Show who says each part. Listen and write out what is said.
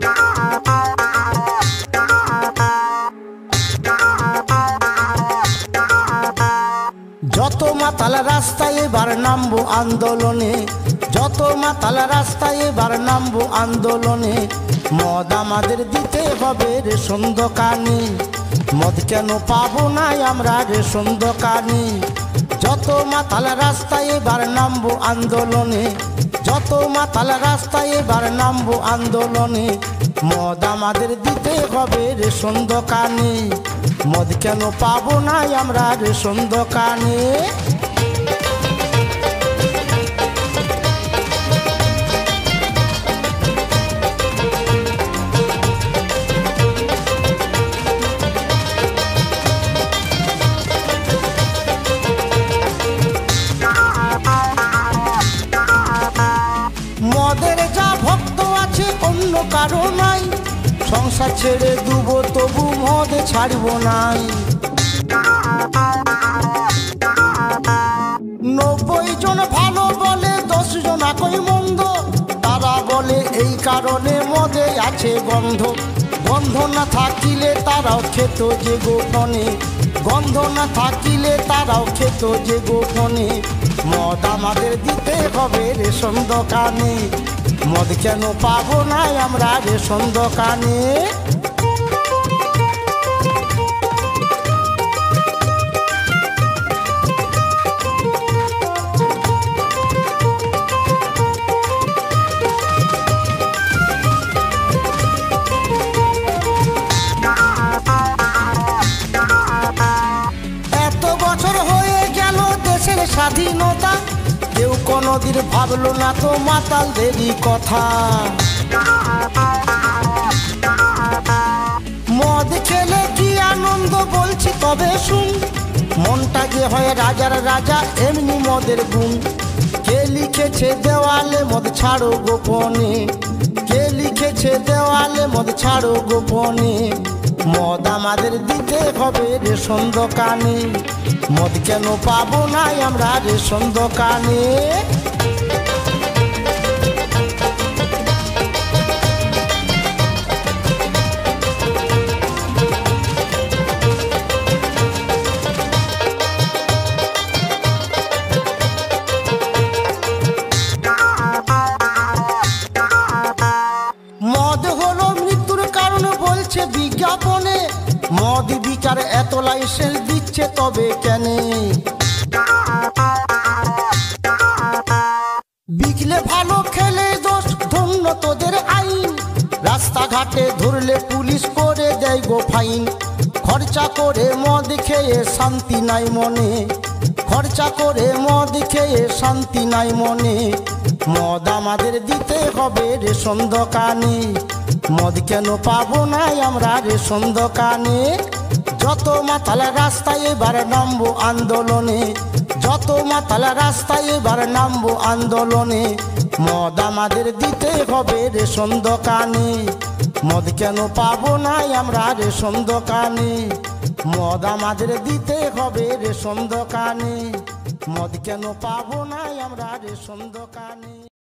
Speaker 1: যত মাতাল রাস্তায় এবার নামবো আন্দোলনে, যত মাতাল রাস্তায় এবার নামবো আন্দোলনে। মদ আমাদের দিতে হবে রেশন দোকানে, মদ কেন পাবো না আমরা রেশন দোকানে। যত মাতাল রাস্তায় এবার নামবো আন্দোলনে, যত মাতাল রাস্তায় এবার নামবো আন্দোলনে। মদ আমাদের দিতে হবে রেশন দোকানে, মদ কেন পাবো না আমরা রেশন দোকানে। মদের যা ভক্ত আছে অন্য কারো নাই, সংসার ছেড়ে দুবো তবু মদ ছাড়ব নাই। 90 জন ভালো বলে 10 জন একই মন্দ, তারা বলে এই কারণে মদে আছে গন্ধ। গন্ধ না থাকিলে তারাও খেত যে গোপনে, গন্ধ না থাকিলে তারাও খেত যে গোপনে। মদ আমাদের দিতে হবে রেশন দোকানে, মদ কেন পাবো না আমরা রেশন দোকানে। এত বছর হয়ে গেল দেশের স্বাধীনতা, কেউ কোনদিন ভাবলো না তো মাতালদেরই কথা। মদ খেলে কি আনন্দ বলছি তবে শুন, মনটা যে হয় রাজার রাজা এমনি মদের গুণ। কে লিখেছে দেওয়ালে মদ ছাড়ো গোপনে, কে লিখেছে দেওয়ালে মদ ছাড়ো গোপনে। মদ আমাদের দিতে হবে রেশন দোকানে, মদ কেন পাবো না আমরা রেশন দোকানে। মদ হলো মৃত্যুর কারণ বলছে বিজ্ঞাপনে, মদ বিচার এত লাইসেন্স দিচ্ছে তবে কেন? বিকলে ভালো খেলে দোষ ধন্য তোদের আইন, রাস্তাঘাটে ধরলে পুলিশ করে দেয় গো ফাইন। খরচা করে মদ খেয়ে শান্তি নাই মনে, খরচা করে মদ খেয়ে শান্তি নাই মনে। মদ আমাদের দিতে হবে রেশন দোকানে, মদ কেন পাবো না আমরা রেশন দোকানে। যত মাতাল রাস্তায় এবার নামবো আন্দোলনে, যত মাতাল রাস্তায় এবার নামবো আন্দোলনে। মদ আমাদের দিতে হবে রেশন দোকানে, মদ কেন পাবো না আমরা রেশন দোকানে। মদ আমাদের দিতে হবে রেশন দোকানে, মদ কেন পাবো না আমরা রেশন দোকানে।